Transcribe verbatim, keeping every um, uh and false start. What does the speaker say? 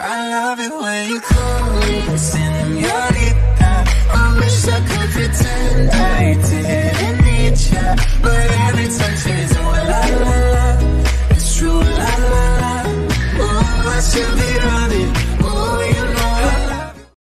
I love it when you close and you're